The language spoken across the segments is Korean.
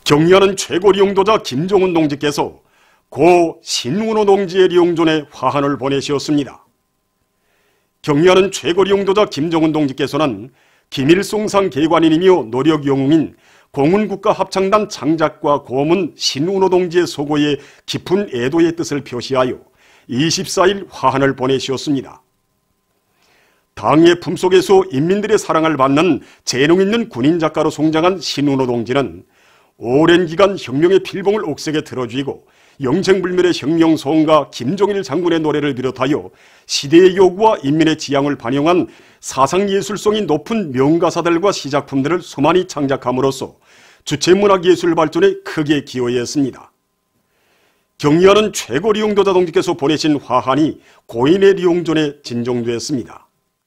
경리하는 최고 리용도자 김종훈 동지께서 고 신운호 동지의 리용존에 화환을 보내시었습니다. 경리하는 최고 리용도자 김종훈 동지께서는 김일송상 계관인이며 노력영웅인 공훈국가합창단 창작과 고문 신운호 동지의 소고에 깊은 애도의 뜻을 표시하여 24일 화환을 보내시었습니다. 당의 품속에서 인민들의 사랑을 받는 재능 있는 군인 작가로 성장한 신운호 동지는 오랜 기간 혁명의 필봉을 옥색에 틀어쥐고 영생불멸의 혁명소원가 김종일 장군의 노래를 비롯하여 시대의 요구와 인민의 지향을 반영한 사상예술성이 높은 명가사들과 시작품들을 수많이 창작함으로써 주체문학예술 발전에 크게 기여했습니다. 경리하는 최고 리용도자 동지께서 보내신 화환이 고인의 리용존에 진정되었습니다.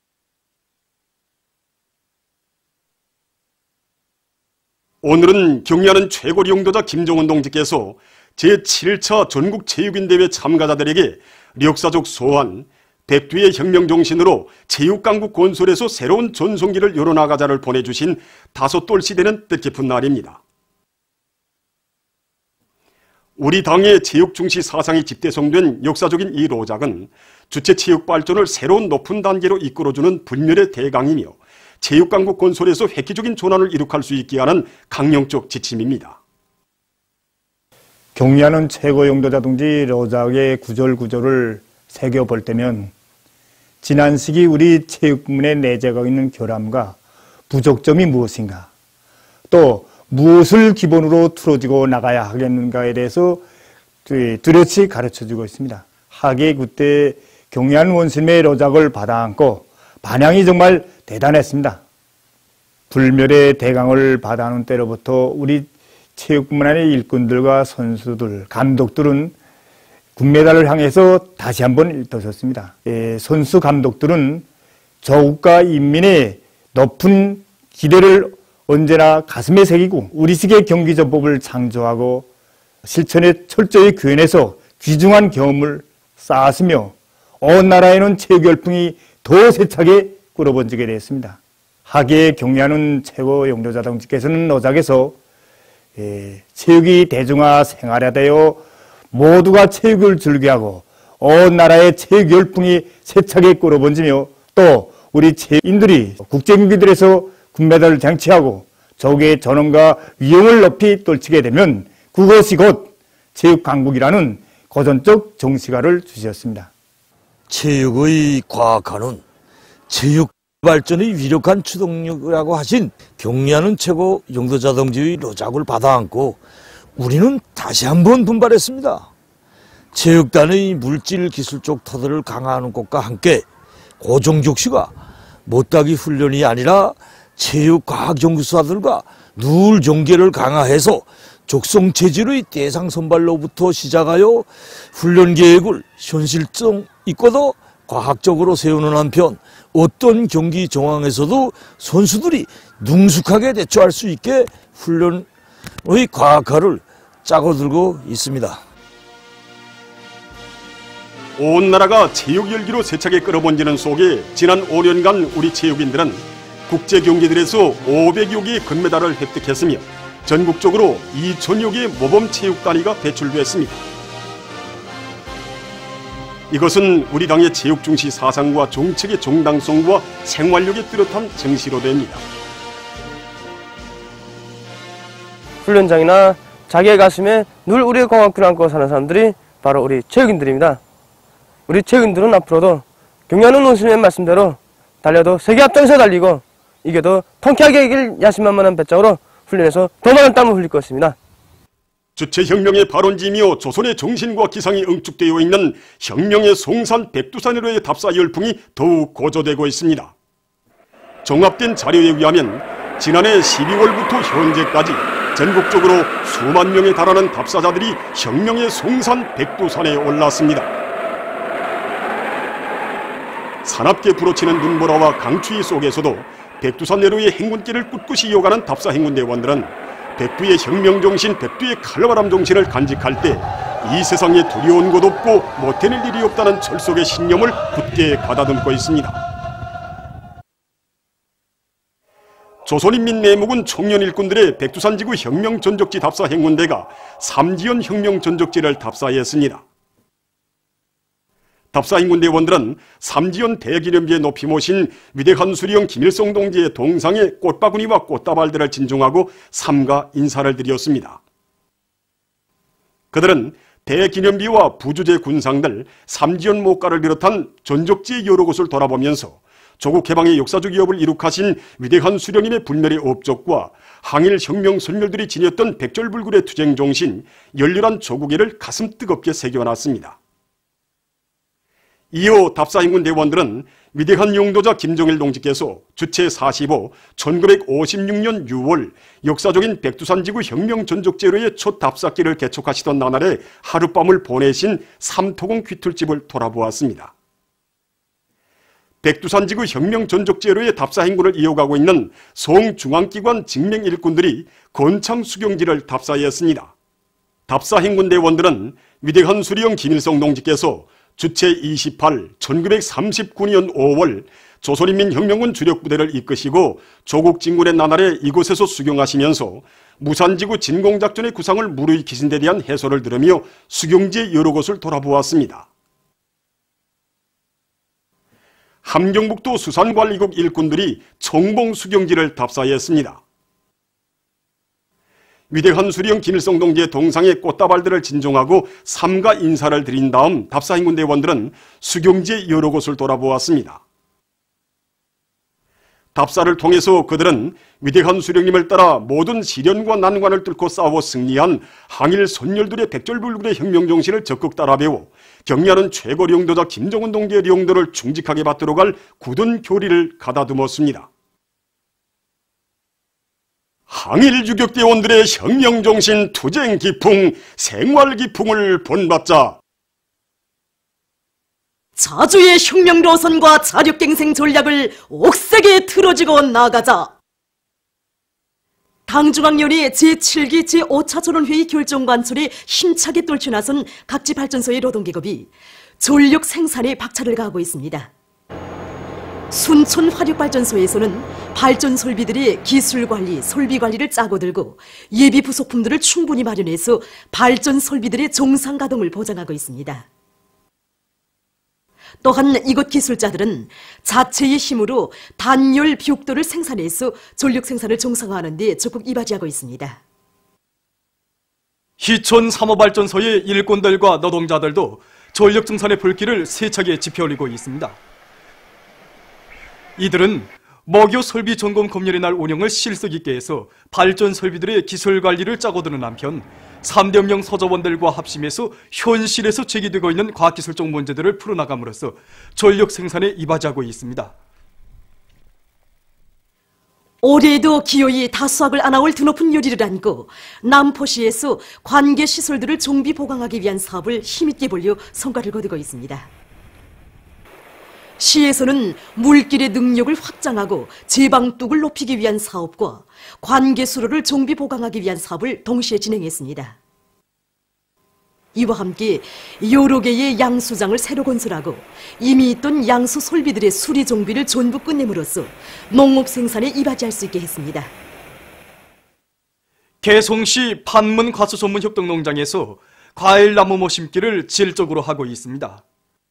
오늘은 경리하는 최고 리용도자 김종훈 동지께서 제7차 전국체육인대회 참가자들에게 역사적 소환, 백두의 혁명 정신으로 체육강국 건설에서 새로운 전성기를 열어나가자를 보내주신 다섯돌시 되는 뜻깊은 날입니다. 우리 당의 체육중시 사상이 집대성된 역사적인 이 로작은 주체체육 발전을 새로운 높은 단계로 이끌어주는 불멸의 대강이며 체육강국 건설에서 획기적인 전환을 이룩할 수 있게 하는 강령적 지침입니다. 경리하는 최고 용도자 동지 로작의 구절구절을 새겨볼 때면 지난 시기 우리 체육부문에 내재하고 있는 결함과 부족점이 무엇인가, 또 무엇을 기본으로 틀어지고 나가야 하겠는가에 대해서 뚜렷이 가르쳐주고 있습니다. 하기에 그때 경리하는 원심의 로작을 받아안고 반향이 정말 대단했습니다. 불멸의 대강을 받아안은 때로부터 우리 체육뿐만 아니라 일꾼들과 선수들, 감독들은 금메달을 향해서 다시 한번 일떠섰습니다. 선수 감독들은 조국과 인민의 높은 기대를 언제나 가슴에 새기고 우리식의 경기 전법을 창조하고 실천에 철저히 구현해서 귀중한 경험을 쌓았으며 온 나라에는 체육 열풍이 더 세차게 끌어번지게 되었습니다. 하기에 경리하는 최고 용도자 동지께서는 로작에서 체육이 대중화 생활화되어 모두가 체육을 즐겨하고 온 나라의 체육 열풍이 세차게 끌어번지며 또 우리 체육인들이 국제경기들에서 금메달을 쟁취하고 조국의 전원과 위용을 높이 떨치게 되면 그것이 곧 체육강국이라는 고전적 정시가를 주셨습니다. 체육의 과학화는 체육 발전의 위력한 추동력이라고 하신 경리하는 최고 용도자 동지의 로작을 받아안고 우리는 다시 한번 분발했습니다. 체육단의 물질 기술적 터들을 강화하는 것과 함께 고정적시가 못다기 훈련이 아니라 체육과학연구소들과 누울 경계를 강화해서 적성 체질의 대상 선발로부터 시작하여 훈련 계획을 현실성 있고도 과학적으로 세우는 한편 어떤 경기 정황에서도 선수들이 능숙하게 대처할 수 있게 훈련의 과학화를 짜고들고 있습니다. 온 나라가 체육 열기로 세차게 끌어번지는 속에 지난 5년간 우리 체육인들은 국제 경기들에서 500여 개의 금메달을 획득했으며 전국적으로 2,000여 개의 모범 체육 단위가 배출됐습니다. 이것은 우리 당의 체육 중시 사상과 정책의 정당성과 생활력의 뚜렷한 증시로 됩니다. 훈련장이나 자기의 가슴에 늘 우리의 공학기를 안고 사는 사람들이 바로 우리 체육인들입니다. 우리 체육인들은 앞으로도 경리하는 원수님의 말씀대로 달려도 세계 앞장서 달리고 이겨도 통쾌하게 이길 야심만만한 배짱으로 훈련해서 더 많은 땀을 흘릴 것입니다. 주체혁명의 발원지이며 조선의 정신과 기상이 응축되어 있는 혁명의 송산 백두산으로의 답사 열풍이 더욱 고조되고 있습니다. 종합된 자료에 의하면 지난해 12월부터 현재까지 전국적으로 수만 명에 달하는 답사자들이 혁명의 송산 백두산에 올랐습니다. 사납게 불어치는 눈보라와 강추위 속에서도 백두산 내로의 행군길을 꿋꿋이 이어가는 답사 행군대원들은 백두의 혁명정신, 백두의 칼바람 정신을 간직할 때 이 세상에 두려운 것 없고 못해낼 일이 없다는 철석의 신념을 굳게 가다듬고 있습니다. 조선인민내무군 청년 일꾼들의 백두산지구 혁명전적지 답사 행군대가 삼지연 혁명전적지를 답사했습니다. 답사 행군대원들은 삼지연 대기념비에 높이 모신 위대한 수령 김일성 동지의 동상에 꽃바구니와 꽃다발들을 진중하고 삼가 인사를 드렸습니다. 그들은 대기념비와 부주제 군상들, 삼지연 목가를 비롯한 전적지의 여러 곳을 돌아보면서 조국 개방의 역사적 위협을 이룩하신 위대한 수령님의 불멸의 업적과 항일 혁명 선열들이 지녔던 백절불굴의 투쟁 정신, 열렬한 조국애를 가슴 뜨겁게 새겨놨습니다. 이후 답사행군 대원들은 위대한 용도자 김정일 동지께서 주체 45, 1956년 6월 역사적인 백두산지구 혁명전적제로의 첫 답사길을 개촉하시던 나날에 하룻밤을 보내신 삼토공 귀틀집을 돌아보았습니다. 백두산지구 혁명전적제로의 답사행군을 이어가고 있는 성중앙기관 직맹일꾼들이 건창수경지를 답사했습니다. 답사행군 대원들은 위대한 수령 김일성 동지께서 주체 28, 1939년 5월 조선인민혁명군 주력부대를 이끄시고 조국 진군의 나날에 이곳에서 수경하시면서 무산지구 진공작전의 구상을 무르익 기신 데 대한 해설을 들으며 수경지의 여러 곳을 돌아보았습니다. 함경북도 수산관리국 일꾼들이 청봉수경지를 답사했습니다. 위대한 수령 김일성 동지의 동상에 꽃다발들을 진종하고 삼가 인사를 드린 다음 답사행군 대원들은 수경지의 여러 곳을 돌아보았습니다. 답사를 통해서 그들은 위대한 수령님을 따라 모든 시련과 난관을 뚫고 싸워 승리한 항일 선열들의 백절불굴의 혁명정신을 적극 따라 배워 경리하는 최고 용도자 김정은 동지의 용도를 충직하게 받들어 갈 굳은 교리를 가다듬었습니다. 항일 유격대원들의 혁명정신 투쟁 기풍, 생활 기풍을 본받자. 자주의 혁명 노선과 자력갱생 전략을 옥색에 틀어지고 나가자. 당중앙위원회 제7기 제5차 전원회의 결정관철에 힘차게 떨쳐 나선 각지 발전소의 노동계급이 전력 생산에 박차를 가하고 있습니다. 순천 화력발전소에서는 발전 설비들의 기술관리, 설비관리를 짜고 들고 예비 부속품들을 충분히 마련해서 발전 설비들의 정상 가동을 보장하고 있습니다. 또한 이곳 기술자들은 자체의 힘으로 단열 비옥도를 생산해서 전력 생산을 정상화하는 데 적극 이바지하고 있습니다. 희촌 삼호발전소의 일꾼들과 노동자들도 전력 생산의 불길을 세차게 지펴올리고 있습니다. 이들은 목요 설비 점검 검열의 날 운영을 실속 있게 해서 발전 설비들의 기술 관리를 짜고 드는 한편 3.0 서저원들과 합심해서 현실에서 제기되고 있는 과학기술적 문제들을 풀어나감으로써 전력 생산에 이바지하고 있습니다. 올해에도 기어이 다수학을 안아올 드높은 요리를 안고 남포시에서 관계시설들을 정비 보강하기 위한 사업을 힘있게 벌려 성과를 거두고 있습니다. 시에서는 물길의 능력을 확장하고 제방뚝을 높이기 위한 사업과 관계수로를 정비 보강하기 위한 사업을 동시에 진행했습니다. 이와 함께 여러 개의 양수장을 새로 건설하고 이미 있던 양수 설비들의 수리 정비를 전부 끝냄으로써 농업 생산에 이바지할 수 있게 했습니다. 개송시 판문 과수 전문 협동농장에서 과일나무 모심기를 질적으로 하고 있습니다.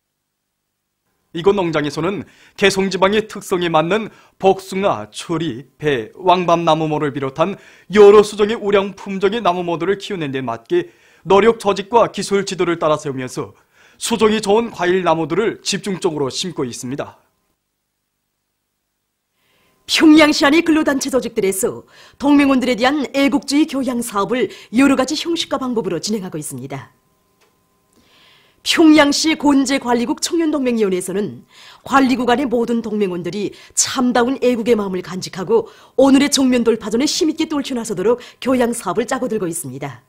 이곳 농장에서는 개송지방의 특성에 맞는 복숭아, 초리, 배, 왕밤나무모를 비롯한 여러 수종의 우량 품종의 나무모들을 키우는 데 맞게 노력 조직과 기술 지도를 따라 세우면서 수종이 좋은 과일 나무들을 집중적으로 심고 있습니다. 평양시 안의 근로단체 조직들에서 동맹원들에 대한 애국주의 교양 사업을 여러 가지 형식과 방법으로 진행하고 있습니다. 평양시 곤제관리국 청년동맹위원회에서는 관리국 안의 모든 동맹원들이 참다운 애국의 마음을 간직하고 오늘의 정면 돌파전에 힘있게 떨쳐나서도록 교양 사업을 짜고 들고 있습니다.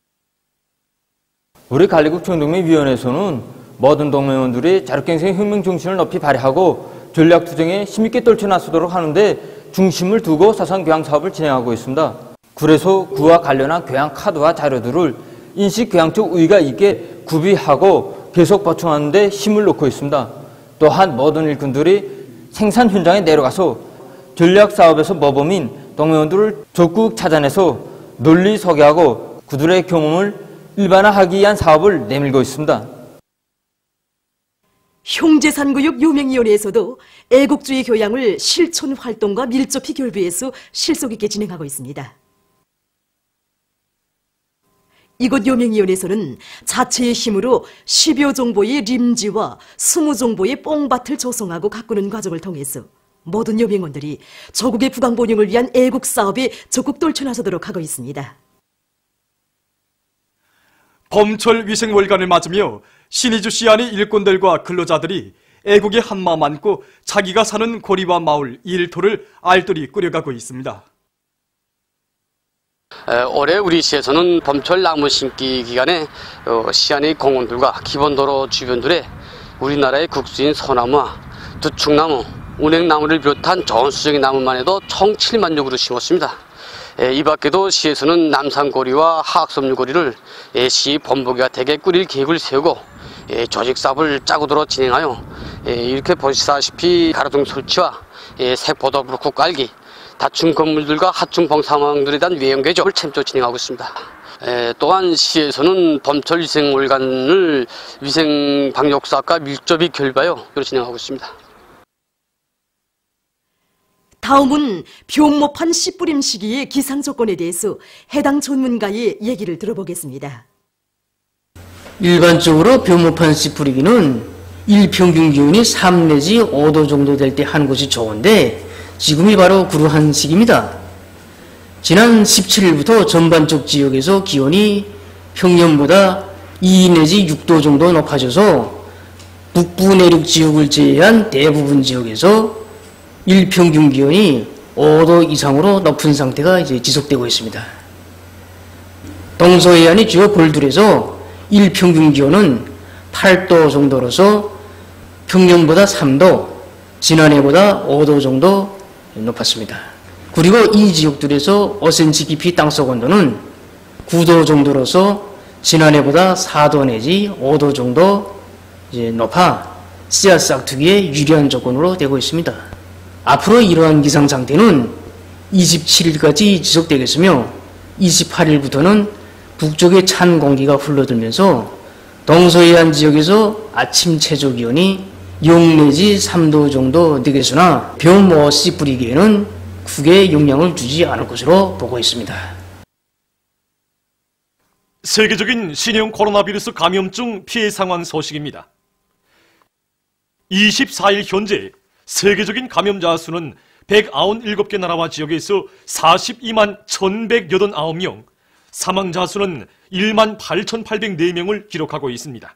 우리 관리국 청년동맹위원회에서는 모든 동맹원들이 자력갱생 혁명 정신을 높이 발휘하고 전략투쟁에 힘있게 떨쳐나서도록 하는데 중심을 두고 사상 교양 사업을 진행하고 있습니다. 그래서 그와 관련한 교양 카드와 자료들을 인식 교양적 우위가 있게 구비하고 계속 보충하는 데 힘을 놓고 있습니다. 또한 모든 일꾼들이 생산 현장에 내려가서 전략 사업에서 모범인 동명원들을 적극 찾아내서 널리 소개하고 그들의 경험을 일반화하기 위한 사업을 내밀고 있습니다. 형제산구역 요맹위원회에서도 애국주의 교양을 실천 활동과 밀접히 결부해서 실속 있게 진행하고 있습니다. 이곳 요맹위원회에서는 자체의 힘으로 10여 정보의 림지와 20정보의 뽕밭을 조성하고 가꾸는 과정을 통해서 모든 요맹원들이 조국의 부강본영을 위한 애국 사업에 적극 떨쳐나서도록 하고 있습니다. 봄철 위생월간을 맞으며 신의주 시안의 일꾼들과 근로자들이 애국의 한마음 안고 자기가 사는 고리와 마을, 일터를 알뜰히 꾸려가고 있습니다. 올해 우리 시에서는 봄철 나무 심기 기간에 시안의 공원들과 기본도로 주변들에 우리나라의 국수인 소나무와 두축나무, 운행나무를 비롯한 좋은 수정의 나무만 해도 총 7만 여 그루 심었습니다. 이 밖에도 시에서는 남산고리와 하악섬유고리를 시 본부가 대개 꾸릴 계획을 세우고 조직사업을 짜고들어 진행하여 이렇게 보시다시피 가로등 설치와 색보도블록 깔기, 다층 건물들과 하층 봉사망들에 대한 외형 개조를 챔조 진행하고 있습니다. 또한 시에서는 봄철 위생월간을 위생방역사업과 밀접히 결부하여 진행하고 있습니다. 다음은 병모판 씨 뿌림 시기의 기상조건에 대해서 해당 전문가의 얘기를 들어보겠습니다. 일반적으로 병모판 씨 뿌리기는 일평균 기온이 3 내지 5도 정도 될 때 하는 것이 좋은데 지금이 바로 그러한 시기입니다. 지난 17일부터 전반적 지역에서 기온이 평년보다 2 내지 6도 정도 높아져서 북부 내륙 지역을 제외한 대부분 지역에서 일평균 기온이 5도 이상으로 높은 상태가 지속되고 있습니다. 동서해안의 주요 볼들에서 일평균 기온은 8도 정도로서 평년보다 3도, 지난해보다 5도 정도 높았습니다. 그리고 이 지역들에서 5cm 깊이 땅속 온도는 9도 정도로서 지난해보다 4도 내지 5도 정도 높아 씨앗 싹트기에 유리한 조건으로 되고 있습니다. 앞으로 이러한 기상 상태는 27일까지 지속되겠으며 28일부터는 북쪽의 찬 공기가 흘러들면서 동서해안 지역에서 아침 최저 기온이 0 내지 3도 정도 되겠으나 병모 씨 뿌리기에는 크게 영향을 주지 않을 것으로 보고 있습니다. 세계적인 신형 코로나 바이러스 감염증 피해 상황 소식입니다. 24일 현재 세계적인 감염자 수는 197개 나라와 지역에서 42만 1189명, 사망자 수는 1만 8,804명을 기록하고 있습니다.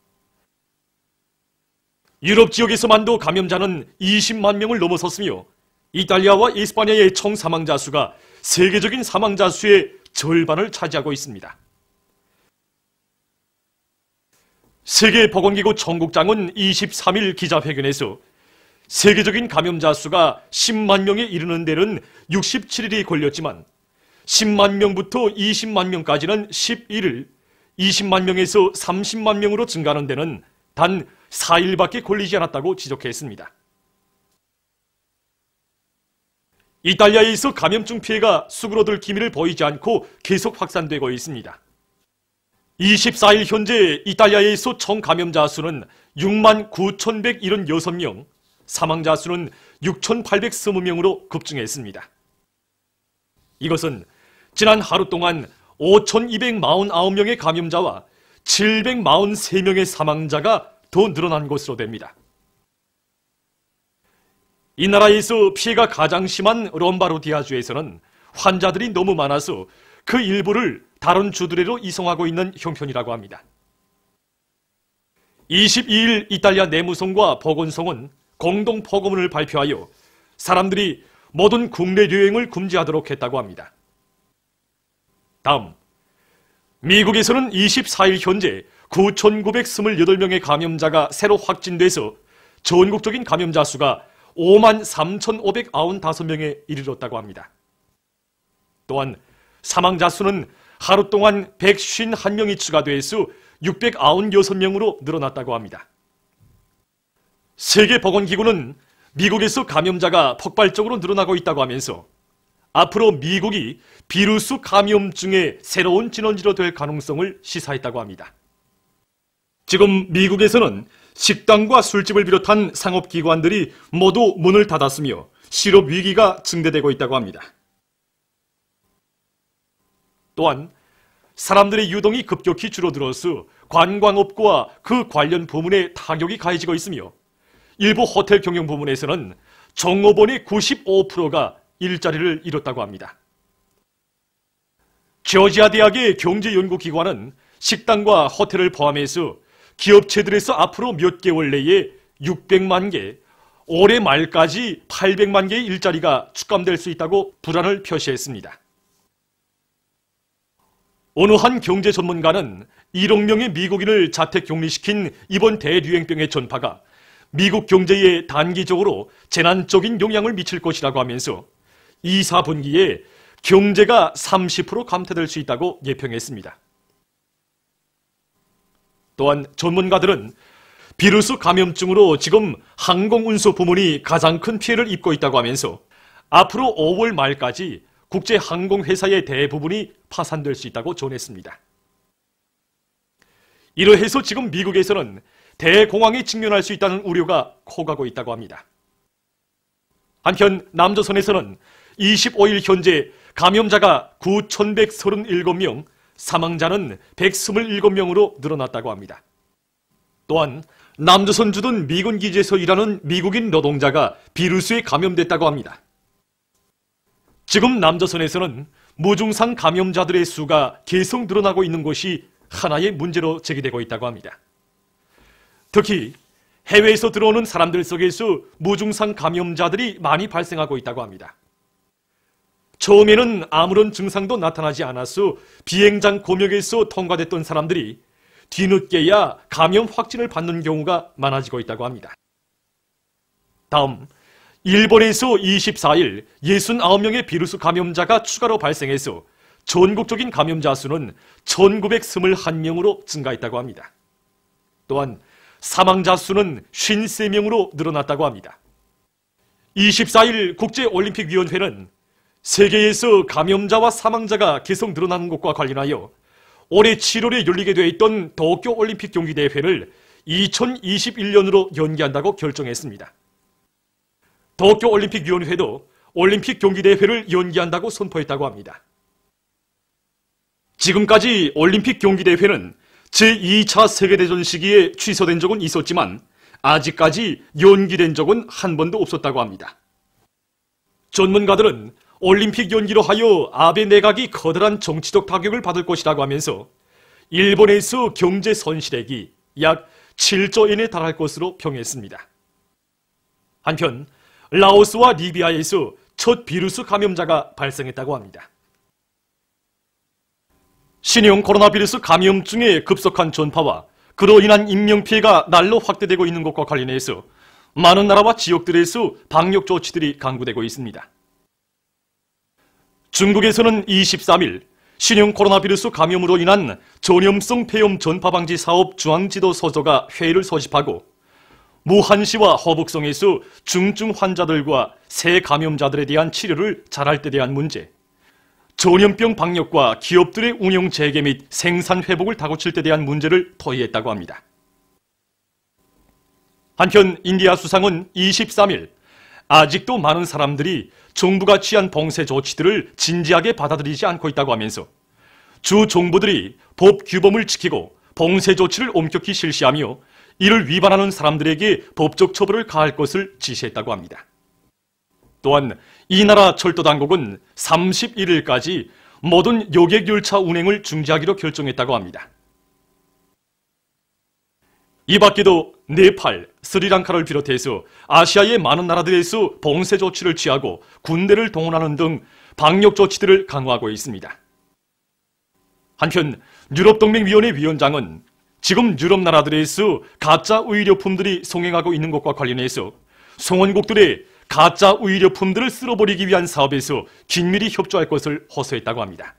유럽 지역에서만도 감염자는 20만 명을 넘어섰으며 이탈리아와 이스파니아의 총 사망자 수가 세계적인 사망자 수의 절반을 차지하고 있습니다. 세계보건기구 총국장은 23일 기자회견에서 세계적인 감염자 수가 10만 명에 이르는 데는 67일이 걸렸지만 10만 명부터 20만 명까지는 11일, 20만 명에서 30만 명으로 증가하는 데는 단 4일밖에 걸리지 않았다고 지적했습니다. 이탈리아에서 감염증 피해가 수그러들 기미를 보이지 않고 계속 확산되고 있습니다. 24일 현재 이탈리아에서 총 감염자 수는 6만 9,176명, 사망자 수는 6,820명으로 급증했습니다. 이것은 지난 하루 동안 5,249명의 감염자와 743명의 사망자가 더 늘어난 것으로 됩니다. 이 나라에서 피해가 가장 심한 롬바르디아주에서는 환자들이 너무 많아서 그 일부를 다른 주들에로 이송하고 있는 형편이라고 합니다. 22일 이탈리아 내무성과 보건성은 공동 포고문을 발표하여 사람들이 모든 국내 여행을 금지하도록 했다고 합니다. 다음, 미국에서는 24일 현재 9,928명의 감염자가 새로 확진돼서 전국적인 감염자 수가 5만 3,595명에 이르렀다고 합니다. 또한 사망자 수는 하루 동안 151명이 추가돼서 696명으로 늘어났다고 합니다. 세계보건기구는 미국에서 감염자가 폭발적으로 늘어나고 있다고 하면서 앞으로 미국이 비루스 감염증의 새로운 진원지로 될 가능성을 시사했다고 합니다. 지금 미국에서는 식당과 술집을 비롯한 상업기관들이 모두 문을 닫았으며 실업 위기가 증대되고 있다고 합니다. 또한 사람들의 유동이 급격히 줄어들어서 관광업과 그 관련 부문에 타격이 가해지고 있으며 일부 호텔 경영 부문에서는 종업원의 95%가 일자리를 잃었다고 합니다. 조지아 대학의 경제연구기관은 식당과 호텔을 포함해서 기업체들에서 앞으로 몇 개월 내에 600만 개, 올해 말까지 800만 개의 일자리가 축감될 수 있다고 불안을 표시했습니다. 어느 한 경제 전문가는 1억 명의 미국인을 자택 격리시킨 이번 대유행병의 전파가 미국 경제에 단기적으로 재난적인 영향을 미칠 것이라고 하면서 2, 4분기에 경제가 30% 감퇴될 수 있다고 예평했습니다. 또한 전문가들은 비루스 감염증으로 지금 항공운수 부문이 가장 큰 피해를 입고 있다고 하면서 앞으로 5월 말까지 국제항공회사의 대부분이 파산될 수 있다고 전했습니다. 이러해서 지금 미국에서는 대공황에 직면할 수 있다는 우려가 커가고 있다고 합니다. 한편 남조선에서는 25일 현재 감염자가 9,137명, 사망자는 127명으로 늘어났다고 합니다. 또한 남조선 주둔 미군 기지에서 일하는 미국인 노동자가 비루스에 감염됐다고 합니다. 지금 남조선에서는 무증상 감염자들의 수가 계속 늘어나고 있는 것이 하나의 문제로 제기되고 있다고 합니다. 특히 해외에서 들어오는 사람들 속에서 무증상 감염자들이 많이 발생하고 있다고 합니다. 처음에는 아무런 증상도 나타나지 않아서 비행장 검역에서 통과됐던 사람들이 뒤늦게야 감염 확진을 받는 경우가 많아지고 있다고 합니다. 다음, 일본에서 24일 69명의 비루스 감염자가 추가로 발생해서 전국적인 감염자 수는 1921명으로 증가했다고 합니다. 또한 사망자 수는 53명으로 늘어났다고 합니다. 24일 국제올림픽위원회는 세계에서 감염자와 사망자가 계속 늘어나는 것과 관련하여 올해 7월에 열리게 돼 있던 도쿄올림픽 경기대회를 2021년으로 연기한다고 결정했습니다. 도쿄올림픽위원회도 올림픽 경기대회를 연기한다고 선포했다고 합니다. 지금까지 올림픽 경기대회는 제2차 세계대전 시기에 취소된 적은 있었지만 아직까지 연기된 적은 한 번도 없었다고 합니다. 전문가들은 올림픽 연기로 하여 아베 내각이 커다란 정치적 타격을 받을 것이라고 하면서 일본에서 경제 손실액이 약 7조 엔에 달할 것으로 평했습니다. 한편 라오스와 리비아에서 첫 비루스 감염자가 발생했다고 합니다. 신형 코로나 비루스 감염증의 급속한 전파와 그로 인한 인명피해가 날로 확대되고 있는 것과 관련해서 많은 나라와 지역들에서 방역 조치들이 강구되고 있습니다. 중국에서는 23일 신형 코로나 비루스 감염으로 인한 전염성 폐렴 전파 방지 사업 중앙지도서조가 회의를 소집하고 무한시와 허북성에서 중증 환자들과 새 감염자들에 대한 치료를 잘할 때 대한 문제, 전염병 방역과 기업들의 운영 재개 및 생산 회복을 다고칠 때 대한 문제를 토의했다고 합니다. 한편 인디아 수상은 23일 아직도 많은 사람들이 정부가 취한 봉쇄 조치들을 진지하게 받아들이지 않고 있다고 하면서 주 정부들이 법 규범을 지키고 봉쇄 조치를 엄격히 실시하며 이를 위반하는 사람들에게 법적 처벌을 가할 것을 지시했다고 합니다. 또한 이 나라 철도당국은 31일까지 모든 여객열차 운행을 중지하기로 결정했다고 합니다. 이 밖에도 네팔, 스리랑카를 비롯해서 아시아의 많은 나라들에서 봉쇄 조치를 취하고 군대를 동원하는 등 방역 조치들을 강화하고 있습니다. 한편 유럽동맹위원회 위원장은 지금 유럽 나라들에서 가짜 의료품들이 송행하고 있는 것과 관련해서 송원국들의 가짜 의료품들을 쓸어버리기 위한 사업에서 긴밀히 협조할 것을 호소했다고 합니다.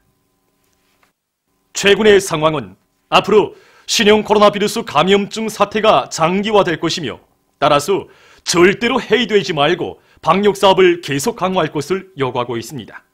최근의 상황은 앞으로 신형 코로나 비루스 감염증 사태가 장기화될 것이며 따라서 절대로 해이되지 말고 방역 사업을 계속 강화할 것을 요구하고 있습니다.